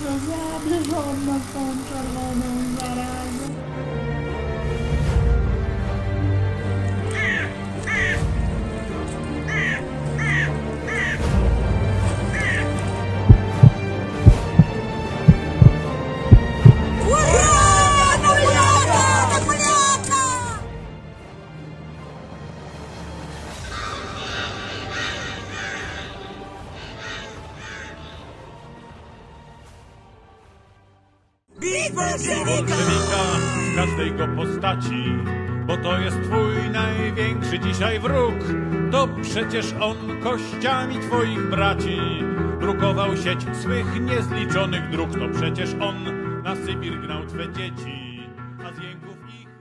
rozjadę żonę z tą czerwoną zarazą. Bolszewika z każdej go postaci, bo to jest twój największy dzisiaj wróg. To przecież on kościami twoich braci drukował sieć swych niezliczonych dróg. To przecież on na Sybir gnał twe dzieci, a z jęków ich